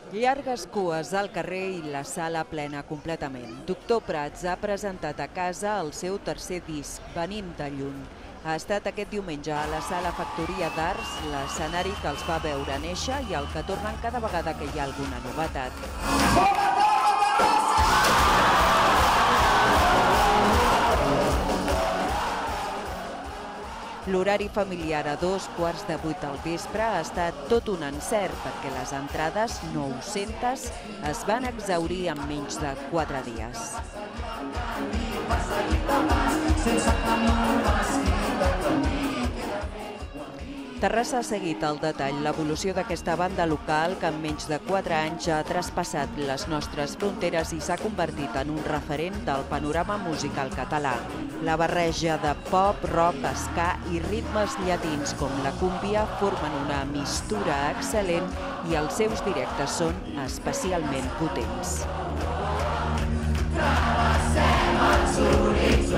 Llargues cues al carrer i la sala plena completament. Doctor Prats ha presentat a casa el seu tercer disc, Venim de lluny. Ha estat aquest diumenge a la sala Factoria d'Arts, l'escenari que els va veure néixer i el que tornen cada vegada que hi ha alguna novetat. L'horari familiar a 7:15 del vespre ha estat tot un encert perquè les entrades, 900, es van exhaurir en menys de 4 dies. Terrassa ha seguit al detall l'evolució d'aquesta banda local que en menys de 4 anys ha traspassat les nostres fronteres i s'ha convertit en un referent del panorama musical català. La barreja de pop, rock, ska i ritmes llatins com la cúmbia formen una mistura excel·lent i els seus directes són especialment potents. Travessem els horitzons.